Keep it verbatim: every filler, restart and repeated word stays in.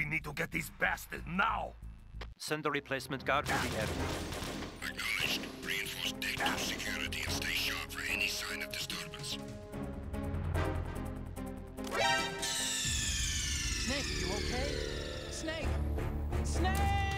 need to get these bastards now! Send a replacement guard to the area. Acknowledged. Reinforce deck two security and stay sharp for any sign of disturbance. Snake, you okay? Snake! Snake!